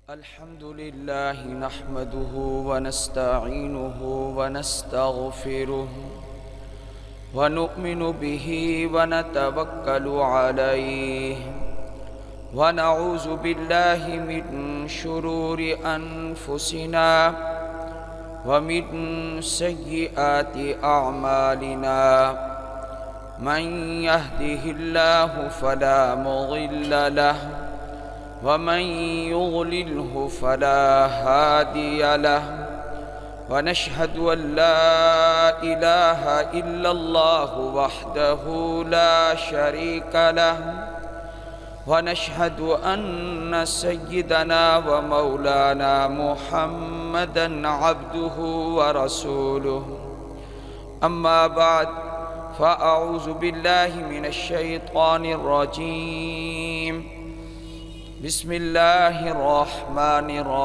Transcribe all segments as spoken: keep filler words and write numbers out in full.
الحمد لله نحمده ونستعينه ونستغفره ونؤمن به ونتوكل عليه ونعوذ بالله من شرور أنفسنا ومن سيئات أعمالنا من يهده الله فلا مضل له ومن يضلله فلا هادي له ونشهد أن لا إله إلا الله وحده لا شريك له ونشهد أن سيدنا ومولانا محمدا عبده ورسوله أما بعد فأعوذ بالله من الشيطان الرجيم بسم الله الرحمن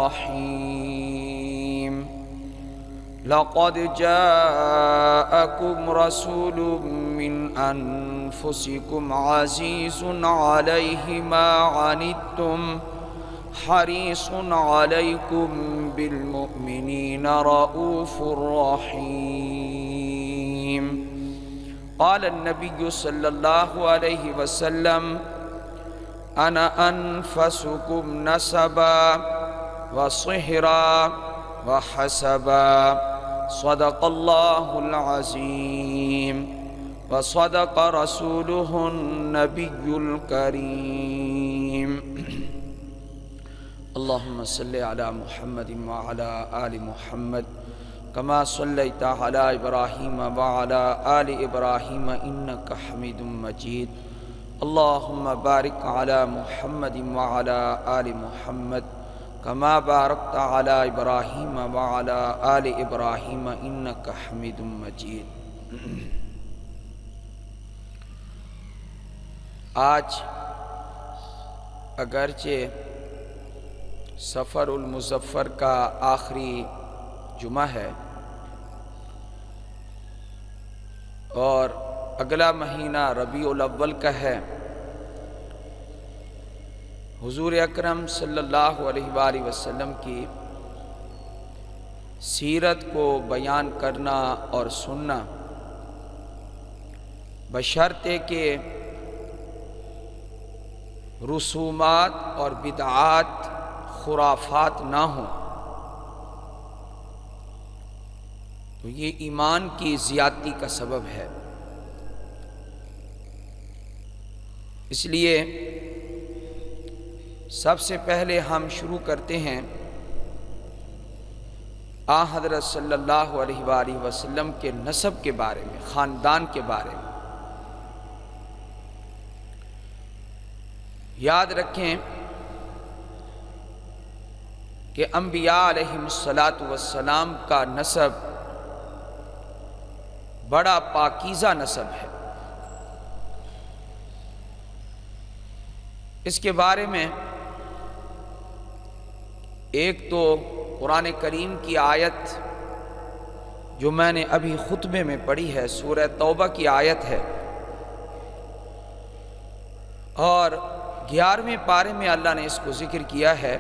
الرحيم لقد جاءكم رسول من أنفسكم عزيز عليه ما عنتم حريص عليكم بالمؤمنين رؤوف رحيم قال النبي صلى الله عليه وسلم أنا أنفسكم نسبا وصهرا وحسبا صدق الله العظيم وصدق رسوله النبي الكريم اللهم صل على محمد وعلى آل محمد كما صليت على إبراهيم وعلى آل إبراهيم إنك حميد مجيد اللهم بارك على محمد وعلى آل محمد كما باركت على إبراهيم وعلى آل إبراهيم إنك حميد مجيد آج اگرچہ سفر المظفر کا آخری جمعہ ہے اور اگلا مہینہ ربیع الاول کا ہے، حضور اکرم صلی اللہ علیہ وآلہ وسلم کی سیرت کو بیان کرنا اور سننا بشرطے کہ رسومات اور بدعات خرافات نہ ہوں، تو یہ ایمان کی زیادتی کا سبب ہے۔ اس لیے سب سے پہلے ہم شروع کرتے ہیں آ حضرت صلی اللہ علیہ وآلہ وسلم کے نسب کے بارے میں، خاندان کے بارے میں۔ یاد رکھیں کہ انبیاء علیہم السلام کا نسب بڑا پاکیزہ نسب ہے۔ اس کے بارے میں ایک تو قرآن کریم کی آیت جو میں نے ابھی خطبے میں پڑھی ہے، سورہ توبہ کی آیت ہے، اور گیارہویں پارے میں اللہ نے اس کو ذکر کیا ہے۔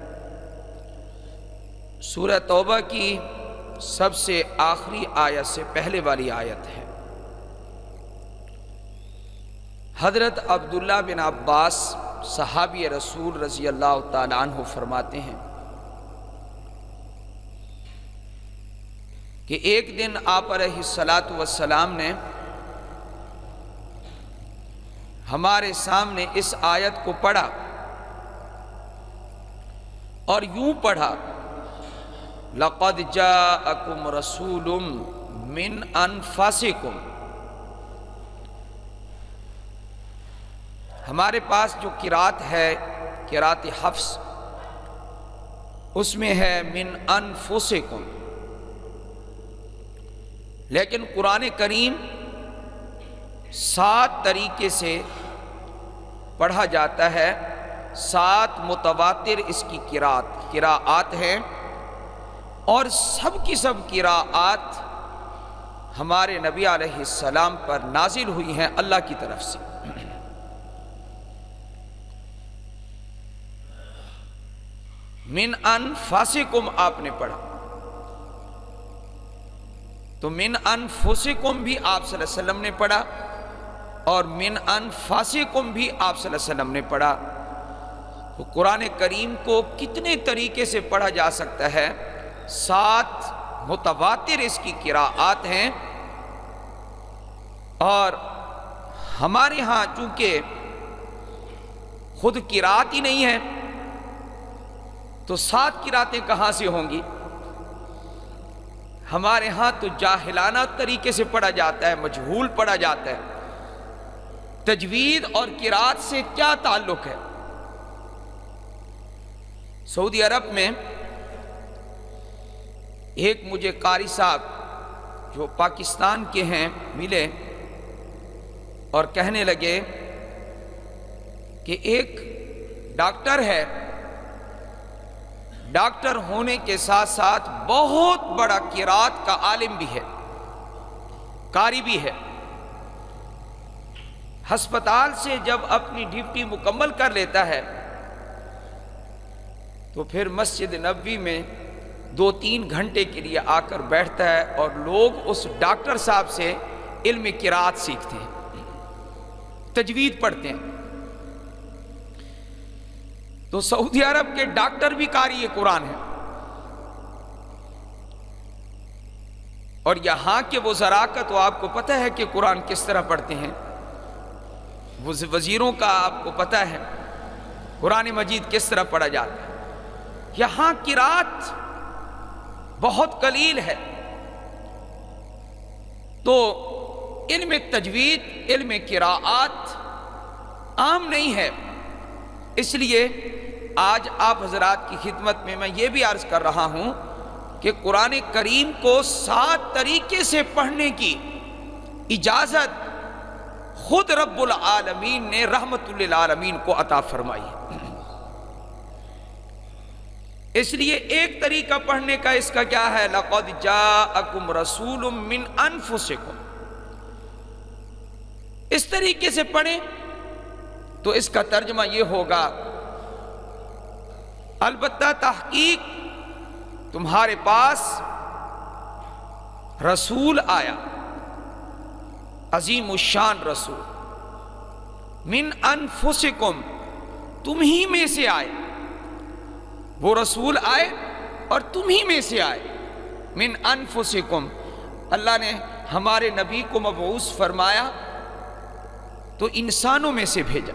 سورہ توبہ کی سب سے آخری آیت سے پہلے والی آیت ہے۔ حضرت عبداللہ بن عباس صحابی رسول رضی اللہ تعالیٰ عنہ فرماتے ہیں کہ ایک دن آپ علیہ الصلاۃ والسلام نے ہمارے سامنے اس آیت کو پڑھا اور یوں پڑھا، لَقَدْ جَاءَكُمْ رَسُولٌ مِّنْ أَنفُسِكُمْ۔ ہمارے پاس جو قرات ہے، قرات حفص، اس میں ہے من انفسکم، لیکن قرآن کریم سات طریقے سے پڑھا جاتا ہے، سات متواتر اس کی قرات قراءات ہیں، اور سب کی سب قراءات ہمارے نبی علیہ السلام پر نازل ہوئی ہیں اللہ کی طرف سے۔ من انفسکم آپ نے پڑھا، تو من انفسکم بھی آپ صلی اللہ علیہ وسلم نے پڑھا اور من انفسکم بھی آپ صلی اللہ علیہ وسلم نے پڑھا۔ تو قرآن کریم کو کتنے طریقے سے پڑھا جا سکتا ہے؟ سات متواتر اس کی قراءات ہیں، اور ہمارے ہاں چونکہ خود قراءت ہی نہیں ہے تو سات قراءتیں کہاں سے ہوں گی؟ ہمارے ہاں تو جاہلانہ طریقے سے پڑھا جاتا ہے، مجہول پڑھا جاتا ہے۔ تجوید اور قراءت سے کیا تعلق ہے؟ سعودی عرب میں ایک مجھے قاری صاحب جو پاکستان کے ہیں ملے اور کہنے لگے کہ ایک ڈاکٹر ہے، ڈاکٹر ہونے کے ساتھ ساتھ بہت بڑا قراءت کا عالم بھی ہے، قاری بھی ہے۔ ہسپتال سے جب اپنی ڈیوٹی مکمل کر لیتا ہے تو پھر مسجد نبوی میں دو تین گھنٹے کے لیے آ کر بیٹھتا ہے اور لوگ اس ڈاکٹر صاحب سے علم قراءت سیکھتے ہیں، تجوید پڑھتے ہیں۔ تو سعودی عرب کے ڈاکٹر بھی قاری قرآن ہیں، اور یہاں کے وزراء کا تو آپ کو پتہ ہے کہ قرآن کس طرح پڑھتے ہیں، وزیروں کا آپ کو پتہ ہے قرآن مجید کس طرح پڑھا جاتا ہے۔ یہاں قراءت بہت قلیل ہے، تو علم تجوید، علم قراءات عام نہیں ہے۔ اس لیے آج آپ حضرات کی خدمت میں میں یہ بھی عرض کر رہا ہوں کہ قرآن کریم کو سات طریقے سے پڑھنے کی اجازت خود رب العالمین نے رحمت للعالمین کو عطا فرمائی ہے۔ اس لیے ایک طریقہ پڑھنے کا اس کا کیا ہے؟ لَقَدْ جَاءَكُمْ رَسُولٌ مِّنْ أَنفُسِكُمْ، اس طریقے سے پڑھیں تو اس کا ترجمہ یہ ہوگا، البتہ تحقیق تمہارے پاس رسول آیا، عظیم الشان رسول، من انفسکم، تم ہی میں سے آئے، وہ رسول آئے اور تم ہی میں سے آئے، من انفسکم۔ اللہ نے ہمارے نبی کو مبعوث فرمایا تو انسانوں میں سے بھیجا،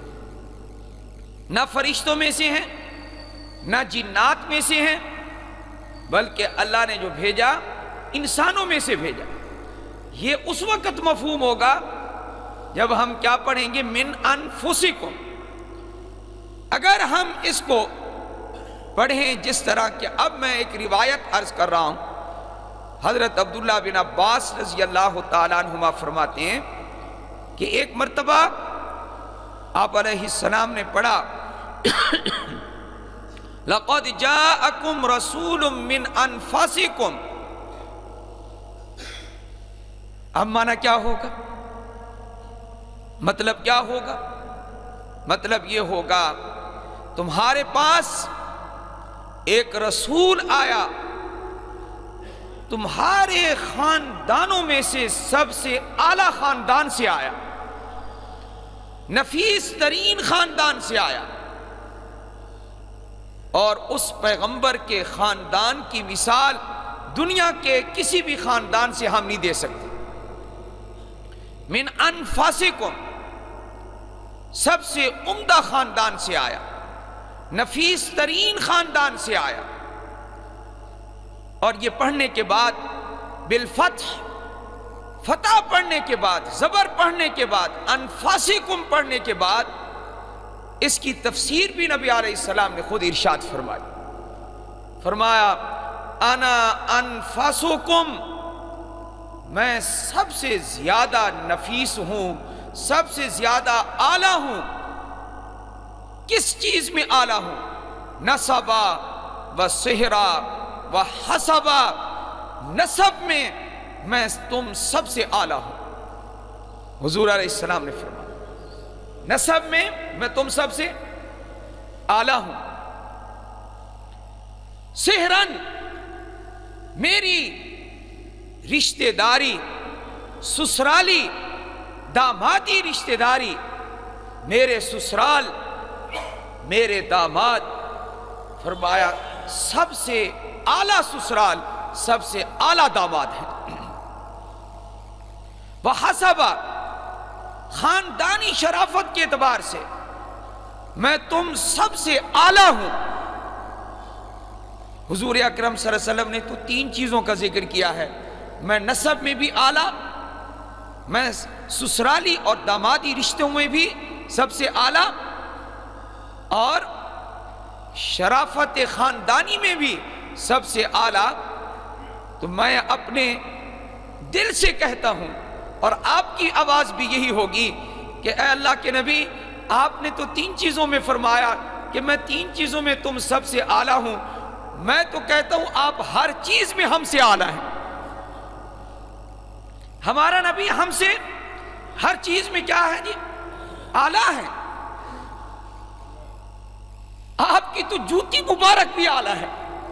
نہ فرشتوں میں سے ہیں نہ جنات میں سے ہیں، بلکہ اللہ نے جو بھیجا انسانوں میں سے بھیجا۔ یہ اس وقت مفہوم ہوگا جب ہم کیا پڑھیں گے؟ من انفسکم۔ اگر ہم اس کو پڑھیں جس طرح کہ اب میں ایک روایت عرض کر رہا ہوں، حضرت عبداللہ بن عباس رضی اللہ تعالیٰ عنہما فرماتے ہیں کہ ایک مرتبہ آپ علیہ السلام نے پڑھا لَقَدْ جَاءَكُمْ رَسُولٌ مِّنْ أَنفُسِكُمْ۔ اب معنی کیا ہوگا؟ مطلب کیا ہوگا؟ مطلب یہ ہوگا تمہارے پاس ایک رسول آیا، تمہارے خاندانوں میں سے سب سے اعلیٰ خاندان سے آیا، نفیس ترین خاندان سے آیا، اور اس پیغمبر کے خاندان کی مثال دنیا کے کسی بھی خاندان سے ہم نہیں دے سکتے۔ من انفسکم، سب سے عمدہ خاندان سے آیا، نفیس ترین خاندان سے آیا۔ اور یہ پڑھنے کے بعد بالفتح، فتح پڑھنے کے بعد، زبر پڑھنے کے بعد، انفسکم پڑھنے کے بعد اس کی تفسیر بھی نبی علیہ السلام نے خود ارشاد فرمائی، فرمایا انا انفسکم، میں سب سے زیادہ نفیس ہوں، سب سے زیادہ اعلیٰ ہوں۔ کس چیز میں اعلیٰ ہوں؟ نسبا و سہرا و حسبا، نسب میں میں تم سب سے اعلیٰ ہوں۔ حضور علیہ السلام نے فرمایا نسب میں میں تم سب سے اعلیٰ ہوں، سحرن میری رشتہ داری، سسرالی دامادی رشتہ داری، میرے سسرال میرے داماد، فرمایا سب سے اعلیٰ سسرال سب سے اعلیٰ داماد ہے۔ وحسب خاندانی شرافت کے اعتبار سے میں تم سب سے اعلیٰ ہوں۔ حضور اکرم صلی اللہ علیہ وسلم نے تو تین چیزوں کا ذکر کیا ہے، میں نسب میں بھی اعلیٰ، میں سسرالی اور دامادی رشتوں میں بھی سب سے اعلیٰ، اور شرافت خاندانی میں بھی سب سے اعلیٰ۔ تو میں اپنے دل سے کہتا ہوں، اور آپ کی آواز بھی یہی ہوگی کہ اے اللہ کے نبی، آپ نے تو تین چیزوں میں فرمایا کہ میں تین چیزوں میں تم سب سے اعلیٰ ہوں، میں تو کہتا ہوں آپ ہر چیز میں ہم سے اعلیٰ ہیں۔ ہمارا نبی ہم سے ہر چیز میں کیا ہے جی؟ اعلیٰ ہے۔ آپ کی تو جوتی مبارک بھی اعلیٰ ہے،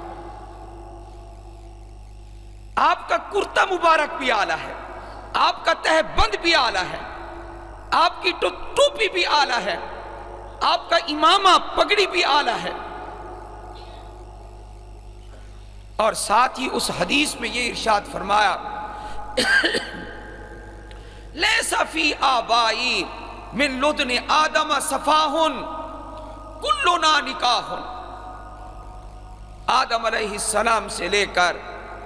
آپ کا کرتا مبارک بھی اعلیٰ ہے، آپ کا تہ بند بھی اعلیٰ ہے، آپ کی ٹوپی بھی اعلیٰ ہے، آپ کا امامہ پگڑی بھی اعلیٰ ہے۔ اور ساتھ ہی اس حدیث میں یہ ارشاد فرمایا لیس فی آبائی من لدن آدم صفاہن کلنا نکاح۔ آدم علیہ السلام سے لے کر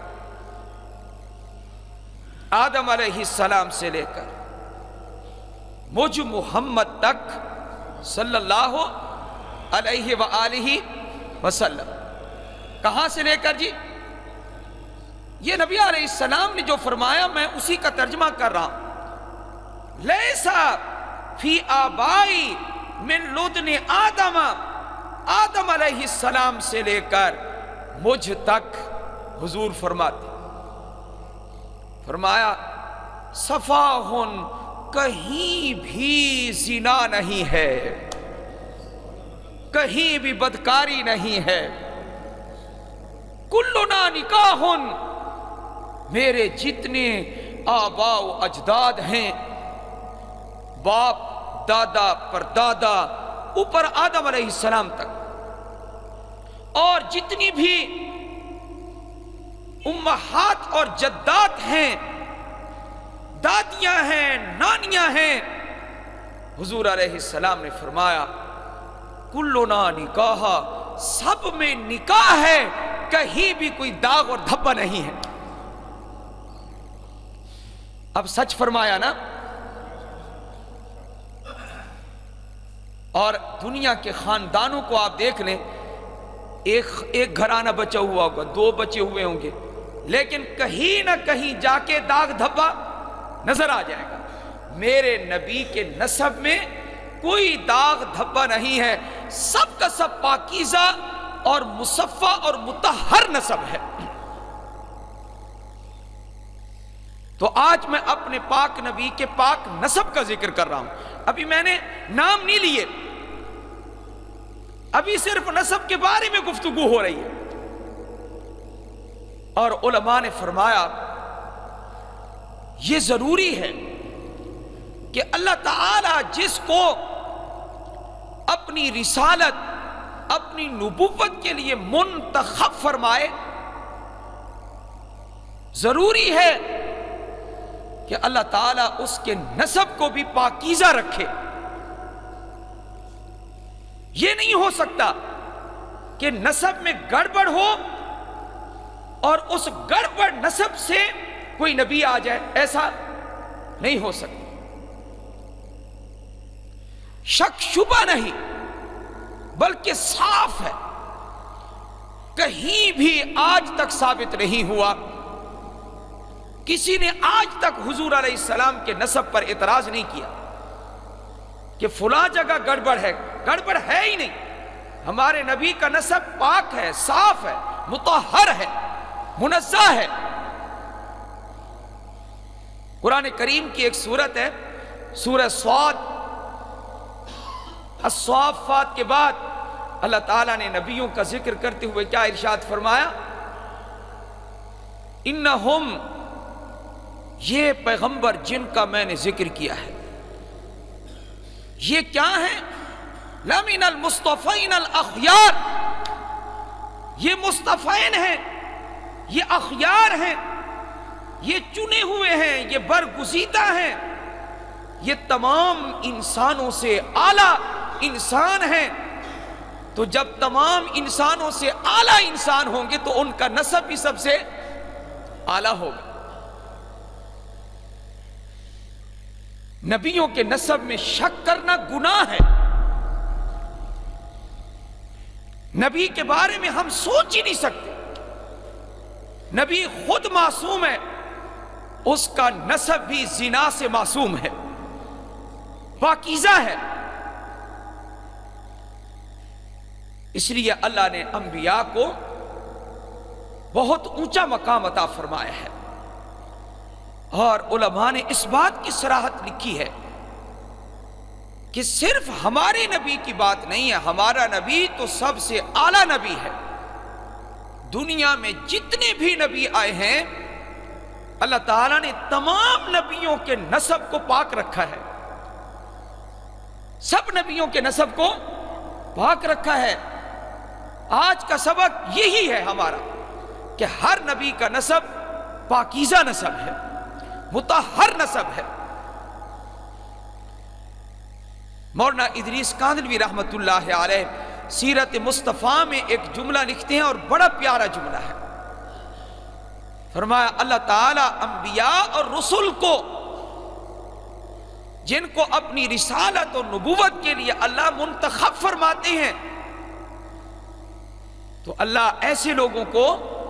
آدم علیہ السلام سے لے کر مجھ محمد تک صلی اللہ علیہ وآلہ وسلم، کہاں سے لے کر جی؟ یہ نبی علیہ السلام نے جو فرمایا میں اسی کا ترجمہ کر رہا ہوں۔ لیسا فی آبائی من لدن آدم، آدم علیہ السلام سے لے کر مجھ تک حضور فرماتے، فرمایا صفاہن کہیں بھی زنا نہیں ہے، کہیں بھی بدکاری نہیں ہے، کلنا نکاحن، میرے جتنے آباء و اجداد ہیں، باپ دادا پردادا اوپر آدم علیہ السلام تک، اور جتنی بھی امہات اور جدات ہیں، دادیاں ہیں، نانیاں ہیں، حضور علیہ السلام نے فرمایا کلنا نکاح، سب میں نکاح ہے، کہیں بھی کوئی داغ اور دھبا نہیں ہے۔ اب سچ فرمایا نا؟ اور دنیا کے خاندانوں کو آپ دیکھ لیں، ایک ایک گھرانہ بچا ہوا ہوگا، دو بچے ہوئے ہوں گے، لیکن کہیں نہ کہیں جا کے داغ دھبا نظر آ جائے گا۔ میرے نبی کے نسب میں کوئی داغ دھبا نہیں ہے، سب کا سب پاکیزہ اور مصفہ اور مطہر نسب ہے۔ تو آج میں اپنے پاک نبی کے پاک نسب کا ذکر کر رہا ہوں، ابھی میں نے نام نہیں لیے، ابھی صرف نسب کے بارے میں گفتگو ہو رہی ہے۔ اور علماء نے فرمایا یہ ضروری ہے کہ اللہ تعالی جس کو اپنی رسالت، اپنی نبوت کے لیے منتخب فرمائے، ضروری ہے کہ اللہ تعالیٰ اس کے نسب کو بھی پاکیزہ رکھے۔ یہ نہیں ہو سکتا کہ نسب میں گڑبڑ ہو اور اس گڑبڑ نسب سے کوئی نبی آ جائے، ایسا نہیں ہو سکتا۔ شک شبہ نہیں بلکہ صاف ہے، کہیں بھی آج تک ثابت نہیں ہوا، کسی نے آج تک حضور علیہ السلام کے نسب پر اعتراض نہیں کیا کہ فلاں جگہ گڑبڑ ہے، گڑبڑ ہے ہی نہیں۔ ہمارے نبی کا نسب پاک ہے، صاف ہے، مطہر ہے، منزہ ہے۔ قرآن کریم کی ایک سورت ہے سورہ صاد، الصافات کے بعد اللہ تعالیٰ نے نبیوں کا ذکر کرتے ہوئے کیا ارشاد فرمایا؟ انہم، یہ پیغمبر جن کا میں نے ذکر کیا ہے، یہ کیا ہے؟ لمن المصطفین الاخیار، یہ مصطفین ہیں، یہ اخیار ہیں، یہ چنے ہوئے ہیں، یہ برگزیدہ ہیں، یہ تمام انسانوں سے اعلیٰ انسان ہیں۔ تو جب تمام انسانوں سے اعلیٰ انسان ہوں گے تو ان کا نسب بھی سب سے اعلیٰ ہوگا۔ نبیوں کے نسب میں شک کرنا گناہ ہے۔ نبی کے بارے میں ہم سوچ ہی نہیں سکتے۔ نبی خود معصوم ہے، اس کا نسب بھی زنا سے معصوم ہے، پاکیزہ ہے۔ اس لیے اللہ نے انبیاء کو بہت اونچا مقام عطا فرمایا ہے، اور علماء نے اس بات کی صراحت لکھی ہے کہ صرف ہمارے نبی کی بات نہیں ہے، ہمارا نبی تو سب سے اعلیٰ نبی ہے۔ دنیا میں جتنے بھی نبی آئے ہیں اللہ تعالیٰ نے تمام نبیوں کے نسب کو پاک رکھا ہے، سب نبیوں کے نسب کو پاک رکھا ہے۔ آج کا سبق یہی ہے ہمارا کہ ہر نبی کا نسب پاکیزہ نسب ہے، مطہر نسب ہے۔ مولانا ادریس کاندھلوی رحمت اللہ علیہ سیرت مصطفیٰ میں ایک جملہ لکھتے ہیں اور بڑا پیارا جملہ ہے۔ فرمایا اللہ تعالیٰ انبیاء اور رسل کو، جن کو اپنی رسالت اور نبوت کے لیے اللہ منتخب فرماتے ہیں، تو اللہ ایسے لوگوں کو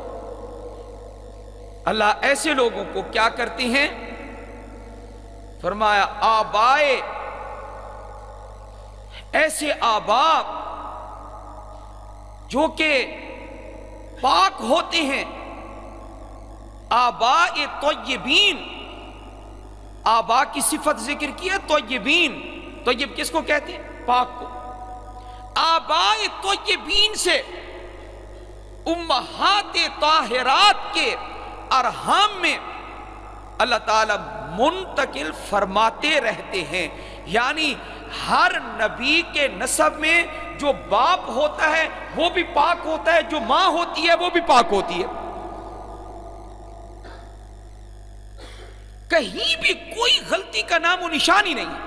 اللہ ایسے لوگوں کو کیا کرتے ہیں؟ فرمایا آبائے، ایسے آبا جو کہ پاک ہوتے ہیں، آباء طیبین، آبا کی صفت ذکر کی ہے، طیبین، طیب کس کو کہتے ہیں؟ پاک کو۔ آباء طیبین سے امہات طاہرات کے ارحام میں اللہ تعالیٰ منتقل فرماتے رہتے ہیں، یعنی ہر نبی کے نسب میں جو باپ ہوتا ہے وہ بھی پاک ہوتا ہے، جو ماں ہوتی ہے وہ بھی پاک ہوتی ہے۔ کہیں بھی کوئی غلطی کا نام و نشان ہی نہیں۔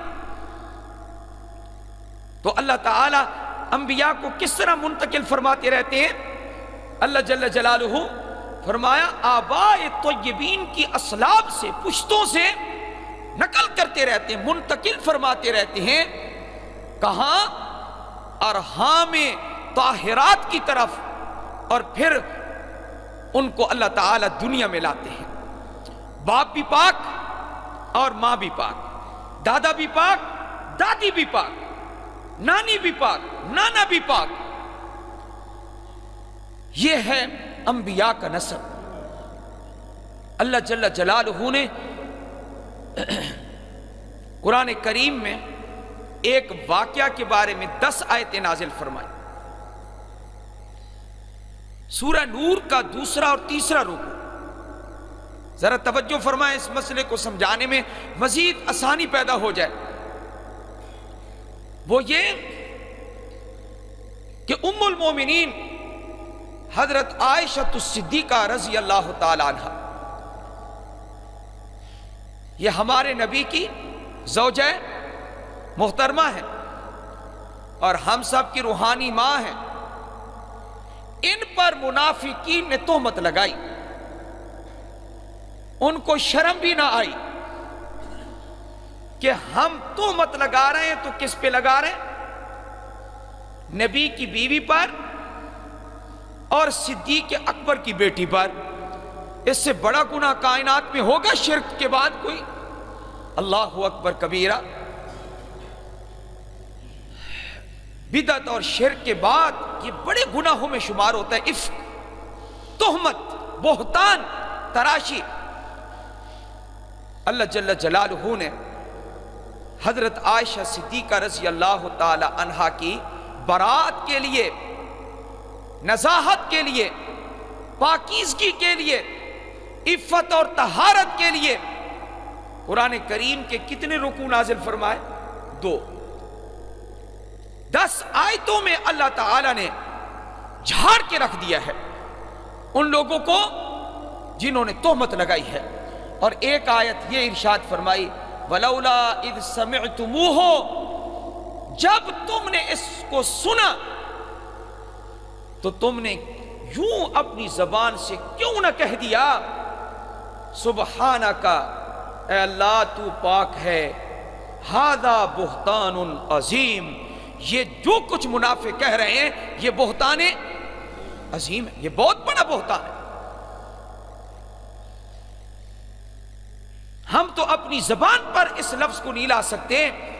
تو اللہ تعالیٰ انبیاء کو کس طرح منتقل فرماتے رہتے ہیں؟ اللہ جل جلالہ فرمایا آباء طیبین کی اصلاب سے، پشتوں سے نقل کرتے رہتے ہیں، منتقل فرماتے رہتے ہیں۔ کہاں؟ ارحام طاہرات کی طرف، اور پھر ان کو اللہ تعالیٰ دنیا میں لاتے ہیں۔ باپ بھی پاک اور ماں بھی پاک، دادا بھی پاک، دادی بھی پاک، نانی بھی پاک، نانا بھی پاک۔ یہ ہے انبیاء کا نسب۔ اللہ جل جلالہ نے قرآن کریم میں ایک واقعہ کے بارے میں دس آیتیں نازل فرمائی۔ سورہ نور کا دوسرا اور تیسرا رکوع، ذرا توجہ فرمائیں، اس مسئلے کو سمجھانے میں مزید آسانی پیدا ہو جائے۔ وہ یہ کہ ام المومنین حضرت عائشہ الصدیقہ رضی اللہ تعالی عنہ، یہ ہمارے نبی کی زوجہ محترمہ ہے اور ہم سب کی روحانی ماں ہیں۔ ان پر منافقین نے تہمت لگائی، ان کو شرم بھی نہ آئی کہ ہم تہمت لگا رہے ہیں تو کس پہ لگا رہے ہیں؟ نبی کی بیوی پر اور صدیق اکبر کی بیٹی پر۔ اس سے بڑا گناہ کائنات میں ہوگا شرک کے بعد کوئی؟ اللہ اکبر کبیرہ۔ بدعت اور شرک کے بعد یہ بڑے گناہوں میں شمار ہوتا ہے افک، تہمت، بہتان، تراشی۔ اللہ جل جلالہ نے حضرت عائشہ صدیقہ رضی اللہ تعالی عنہا کی برات کے لیے، نزاہت کے لیے، پاکیزگی کے لیے، عفت اور طہارت کے لیے قرآن کریم کے کتنے رکوع نازل فرمائے؟ دو۔ دس آیتوں میں اللہ تعالیٰ نے جھاڑ کے رکھ دیا ہے ان لوگوں کو جنہوں نے تہمت لگائی ہے، اور ایک آیت یہ ارشاد فرمائی وَلَوْلَا إِذْ سَمِعْتُمُوهُ، جب تم نے اس کو سنا تو تم نے یوں اپنی زبان سے کیوں نہ کہہ دیا سبحانک، اے اللہ تو پاک ہے، ھذا بہتان عظیم، یہ جو کچھ منافق کہہ رہے ہیں یہ بہتان عظیم ہے، یہ بہت بڑا بہتان ہے۔ ہم تو اپنی زبان پر اس لفظ کو نہیں لا سکتے،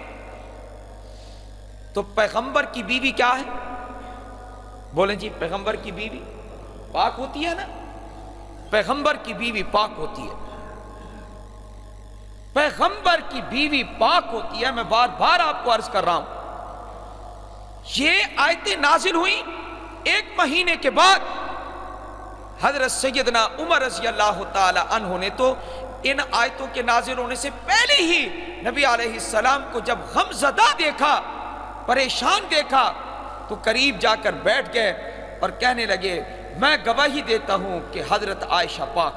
تو پیغمبر کی بیوی کیا ہے؟ بولیں جی، پیغمبر کی بیوی پاک ہوتی ہے نا؟ پیغمبر کی بیوی پاک ہوتی ہے، پیغمبر کی بیوی پاک ہوتی ہے۔ میں بار بار آپ کو عرض کر رہا ہوں، یہ آیتیں نازل ہوئیں ایک مہینے کے بعد حضرت سیدنا عمر رضی اللہ تعالی عنہ نے تو ان آیتوں کے نازل ہونے سے پہلے ہی نبی علیہ السلام کو جب غم زدہ دیکھا، پریشان دیکھا، تو قریب جا کر بیٹھ گئے اور کہنے لگے میں گواہی دیتا ہوں کہ حضرت عائشہ پاک۔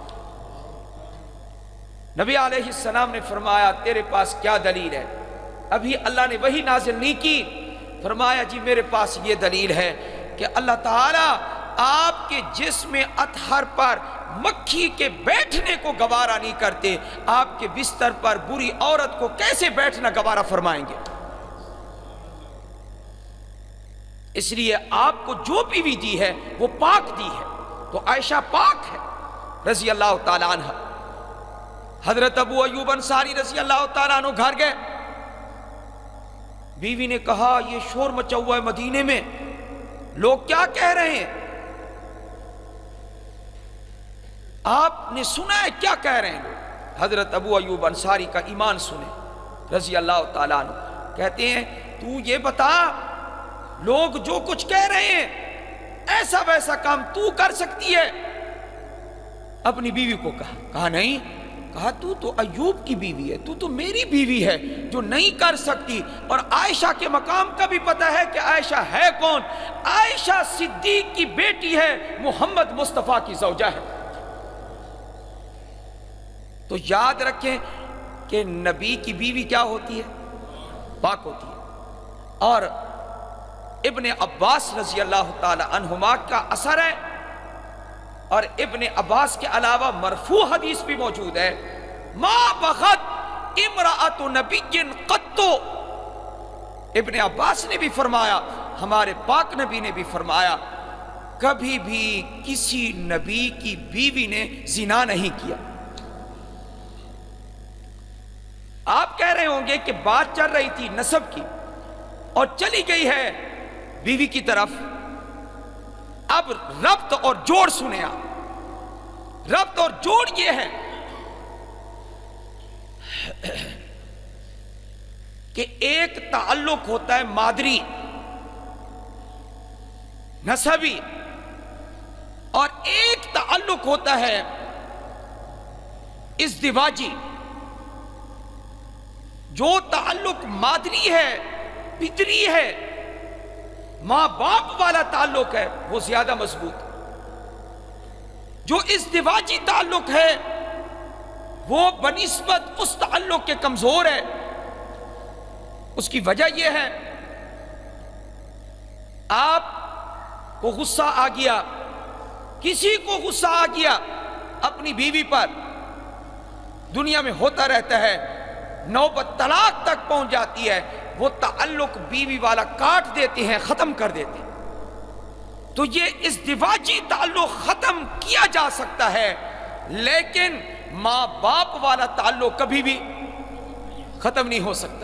نبی علیہ السلام نے فرمایا تیرے پاس کیا دلیل ہے؟ ابھی اللہ نے وحی نازل نہیں کی۔ فرمایا جی میرے پاس یہ دلیل ہے کہ اللہ تعالیٰ آپ کے جسم اطہر پر مکھی کے بیٹھنے کو گوارا نہیں کرتے، آپ کے بستر پر بری عورت کو کیسے بیٹھنا گوارا فرمائیں گے؟ اس لیے آپ کو جو بیوی دی ہے وہ پاک دی ہے، تو عائشہ پاک ہے رضی اللہ تعالیٰ عنہ۔ حضرت ابو ایوب انصاری رضی اللہ تعالیٰ عنہ گھر گئے، بیوی نے کہا یہ شور مچا ہوا ہے مدینے میں، لوگ کیا کہہ رہے ہیں؟ آپ نے سنا ہے کیا کہہ رہے ہیں لوگ؟ حضرت ابو ایوب انصاری کا ایمان سنے رضی اللہ تعالیٰ عنہ، کہتے ہیں تو یہ بتا لوگ جو کچھ کہہ رہے ہیں ایسا ویسا کام تو کر سکتی ہے؟ اپنی بیوی کو کہا کہا نہیں، کہا تو تو ایوب کی بیوی ہے، تو تو میری بیوی ہے جو نہیں کر سکتی، اور عائشہ کے مقام کا بھی پتہ ہے کہ عائشہ ہے کون؟ عائشہ صدیق کی بیٹی ہے، محمد مصطفیٰ کی زوجہ ہے۔ تو یاد رکھیں کہ نبی کی بیوی کیا ہوتی ہے؟ پاک ہوتی ہے۔ اور ابن عباس رضی اللہ تعالی عنہما کا اثر ہے، اور ابن عباس کے علاوہ مرفوع حدیث بھی موجود ہے، ما بغت امرأۃ نبی قط، ابن عباس نے بھی فرمایا، ہمارے پاک نبی نے بھی فرمایا، کبھی بھی کسی نبی کی بیوی نے زنا نہیں کیا۔ آپ کہہ رہے ہوں گے کہ بات چل رہی تھی نسب کی اور چلی گئی ہے بیوی کی طرف، اب ربط اور جوڑ سنیں آپ، ربط اور جوڑ یہ ہے کہ ایک تعلق ہوتا ہے مادری نسبی، اور ایک تعلق ہوتا ہے ازدواجی۔ جو تعلق مادری ہے، پتری ہے، ماں باپ والا تعلق ہے، وہ زیادہ مضبوط ہے۔ جو ازدواجی تعلق ہے وہ بنسبت اس تعلق کے کمزور ہے۔ اس کی وجہ یہ ہے، آپ کو غصہ آ گیا، کسی کو غصہ آ گیا اپنی بیوی پر، دنیا میں ہوتا رہتا ہے، نوبت طلاق تک پہنچ جاتی ہے، وہ تعلق بیوی والا کاٹ دیتے ہیں، ختم کر دیتے ہیں۔ تو یہ ازدواجی تعلق ختم کیا جا سکتا ہے، لیکن ماں باپ والا تعلق کبھی بھی ختم نہیں ہو سکتا۔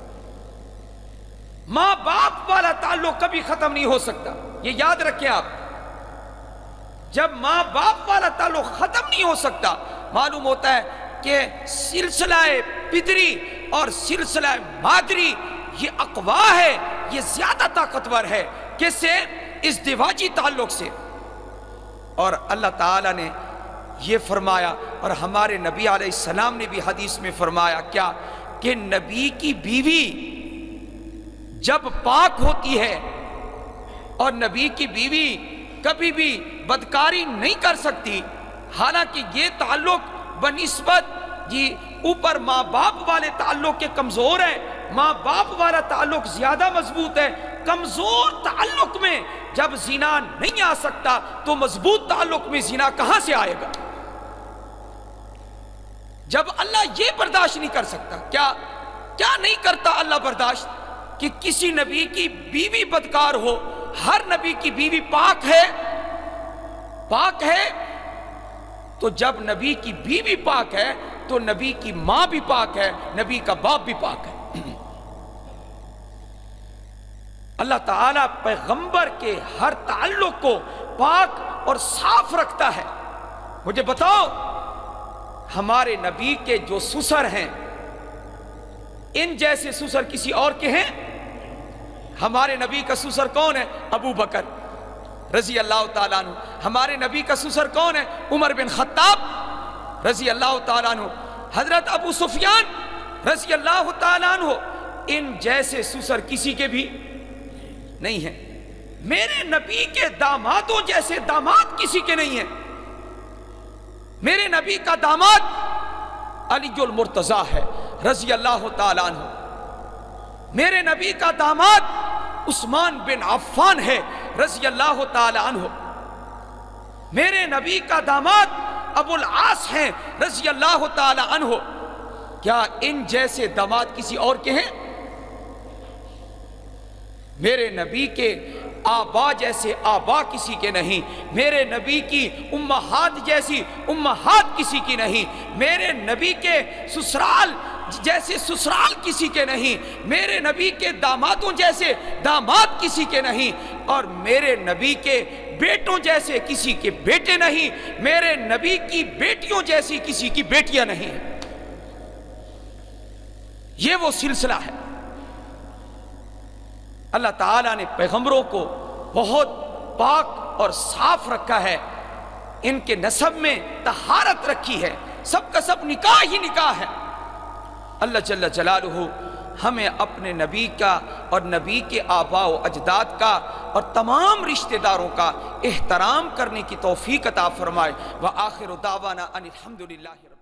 ماں باپ والا تعلق کبھی ختم نہیں ہو سکتا، یہ یاد رکھیں آپ۔ جب ماں باپ والا تعلق ختم نہیں ہو سکتا، معلوم ہوتا ہے کہ سلسلہ پدری اور سلسلہ مادری یہ اقوا ہے، یہ زیادہ طاقتور ہے کس سے؟ ازدواجی تعلق سے۔ اور اللہ تعالیٰ نے یہ فرمایا، اور ہمارے نبی علیہ السلام نے بھی حدیث میں فرمایا کیا کہ نبی کی بیوی جب پاک ہوتی ہے، اور نبی کی بیوی کبھی بھی بدکاری نہیں کر سکتی، حالانکہ یہ تعلق بنسبت جی اوپر ماں باپ والے تعلق کے کمزور ہے، ماں باپ والا تعلق زیادہ مضبوط ہے۔ کمزور تعلق میں جب زنا نہیں آ سکتا تو مضبوط تعلق میں زنا کہاں سے آئے گا؟ جب اللہ یہ برداشت نہیں کر سکتا، کیا کیا نہیں کرتا اللہ برداشت کہ کسی نبی کی بیوی بدکار ہو؟ ہر نبی کی بیوی پاک ہے، پاک ہے، تو جب نبی کی بیوی پاک ہے تو نبی کی ماں بھی پاک ہے، نبی کا باپ بھی پاک ہے۔ اللہ تعالیٰ پیغمبر کے ہر تعلق کو پاک اور صاف رکھتا ہے۔ مجھے بتاؤ، ہمارے نبی کے جو سسر ہیں، ان جیسے سسر کسی اور کے ہیں؟ ہمارے نبی کا سسر کون ہے؟ ابو بکر رضی اللہ تعالیٰ عنہ۔ ہمارے نبی کا سسر کون ہے؟ عمر بن خطاب رضی اللہ تعالیٰ عنہ۔ حضرت ابو سفیان رضی اللہ تعالیٰ عنہ۔ ان جیسے سسر کسی کے بھی نہیں ہیں۔ میرے نبی کے دامادوں جیسے داماد کسی کے نہیں ہیں۔ میرے نبی کا داماد علی المرتضیٰ ہے رضی اللہ تعالیٰ عنہ۔ میرے نبی کا داماد عثمان بن عفان ہے رضی اللہ تعالیٰ عنہ۔ میرے نبی کا داماد ابو العاص ہیں رضی اللہ تعالیٰ عنہ۔ کیا ان جیسے داماد کسی اور کے ہیں؟ میرے نبی کے آبا جیسے آبا کسی کے نہیں، میرے نبی کی امہات جیسی امہات کسی کی نہیں، میرے نبی کے سسرال جیسے سسرال کسی کے نہیں، میرے نبی کے دامادوں جیسے داماد کسی کے نہیں، اور میرے نبی کے بیٹوں جیسے کسی کے بیٹے نہیں، میرے نبی کی بیٹیوں جیسی کسی کی بیٹیاں نہیں۔ یہ وہ سلسلہ ہے۔ اللہ تعالیٰ نے پیغمبروں کو بہت پاک اور صاف رکھا ہے، ان کے نسب میں طہارت رکھی ہے، سب کا سب نکاح ہی نکاح ہے۔ اللہ جل جلالہ ہمیں اپنے نبی کا اور نبی کے آباء و اجداد کا اور تمام رشتہ داروں کا احترام کرنے کی توفیق عطا فرمائے۔ وآخر دعوانا ان الحمدللہ۔